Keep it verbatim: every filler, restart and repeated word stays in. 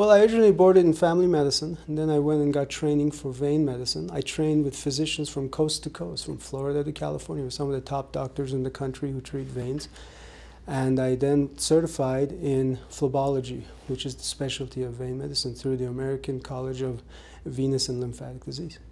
Well, I originally boarded in family medicine, and then I went and got training for vein medicine. I trained with physicians from coast to coast, from Florida to California, with some of the top doctors in the country who treat veins. And I then certified in phlebology, which is the specialty of vein medicine, through the American College of Venous and Lymphatic Disease.